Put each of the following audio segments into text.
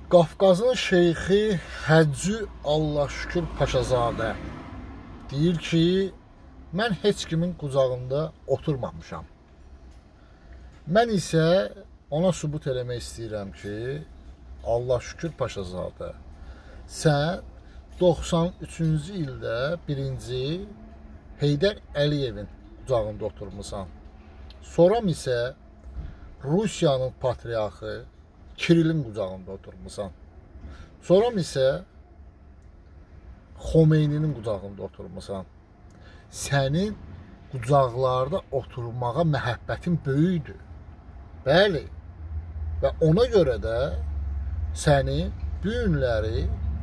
Qafqazın şeyxi Həcci Allahşükür Paşazadə deyir ki, mən heç kimin qucağında oturmamışam. Mən isə ona sübut eləmək istəyirəm ki, Allahşükür Paşazadə, sən 93-cü ildə birinci Heydər Əliyevin qucağında oturmusan. Sonra isə Rusiyanın patriarxı Kirilin qucağında oturmusan. Sonra isə Xomeyninin qucağında oturmusan. Sənin qucaqlarda oturmağa məhəbbətin böyükdür. Bəli. Və ona görə də səni bu günləri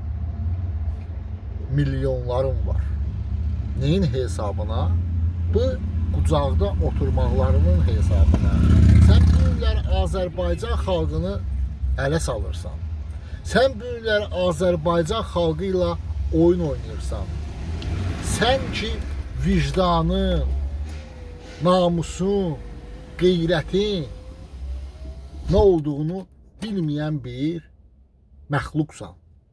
milyonların var. Neyin hesabına? Bu qucaqda oturmaqlarının hesabına. Sən bu günləri Azərbaycan xalqını ələ salırsan. Sən bu günləri Azərbaycan xalqı ilə oyun oynayırsan. Sən ki vicdanın, namusun, qeyrətin nə olduğunu bilməyən bir məxluqsan.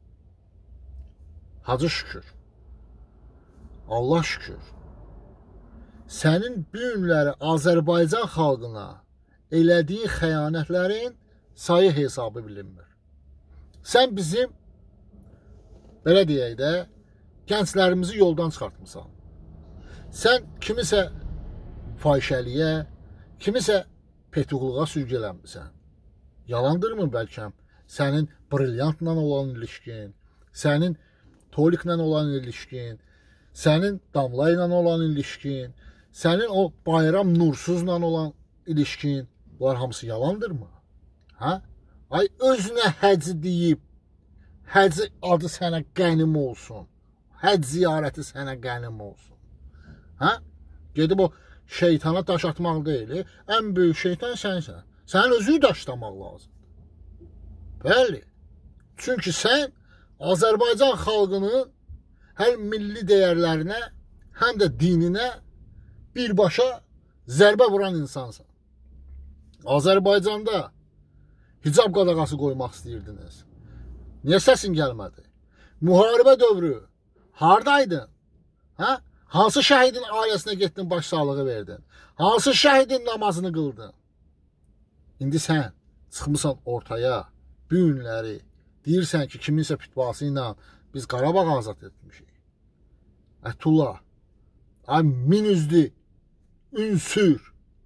Hacı şükür. Allah şükür. Sənin bu günləri Azərbaycan xalqına elədiyin xəyanətlərin sayı hesabı bilinmir. Sən bizim, belə deyək də, gənclərimizi yoldan çıxartmısan. Sən kimisə fahişəliyə, kimisə petuqluğa sürgələnmirsən. Yalandırmı bəlkəm sənin brilyantla olan ilişkin, sənin toliklə olan ilişkin, sənin damla ilə olan ilişkin, sənin o bayram nursuzla olan ilişkin, bunlar hamısı yalandırmı? Hə? Ay özünə həcc deyib, həcc adı sənə qənim olsun, həcc ziyarəti sənə qənim olsun. Hə? Gedib o şeytana daş atmaq deyil, ən böyük şeytan sənsən. Sənin özünü daşlamaq lazımdır. Bəli. Çünki sən Azərbaycan xalqının həm milli dəyərlərinə, həm də dininə birbaşa zərbə vuran insansan. Azərbaycanda hicab qadağası qoymaq istəyirdiniz. Niyə səsin gəlmədi? Müharibə dövrü hardaydın? Hə? Hansı şəhidin ailəsinə getdin, başsağlığı verdin? Hansı şəhidin namazını qıldın? İndi sən çıxmısan ortaya, bu günləri deyirsən ki, kiminsə fitvası ilə biz Qarabağ azad etmişik. Ətullah, ay minüzdü, ünsür.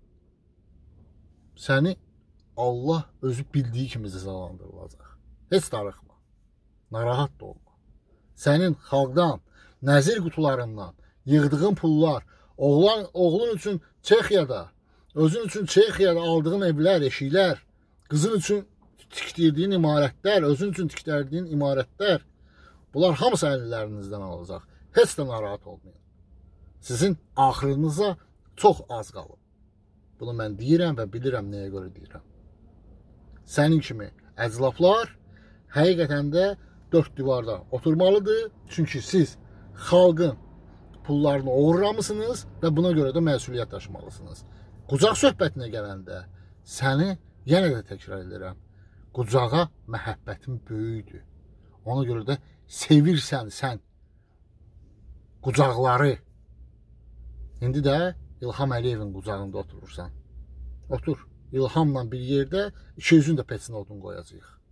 Səni Allah özü bildiyi kimi cəzalandırılacaq. Heç darıxma, narahat da olma. Sənin xalqdan, nəzir qutularından yığdığın pullar, oğlun üçün Çexiyada, özün üçün Çexiyada aldığın evlər, eşiklər, qızın üçün tikdirdiyin imarətlər, özün üçün tikdirdiyin imarətlər, bunlar hamısı əllərinizdən alacaq. Heç də narahat olmayın. Sizin axırınıza çox az qalıb. Bunu mən deyirəm və bilirəm nəyə görə deyirəm. Sənin kimi əclaflar həqiqətən də dörd divarda oturmalıdır. Çünki siz xalqın pullarını oğurlamısınız və buna görə də məsuliyyət daşımalısınız. Qucaq söhbətinə gələndə səni yenə də təkrar edirəm. Qucağa məhəbbətin böyükdür. Ona görə də sevirsən sən qucaqları. İndi də İlham Əliyevin qucağında oturursan. Otur. İlhamla bir yerdə 200-ün də peçinə odun qoyacaq.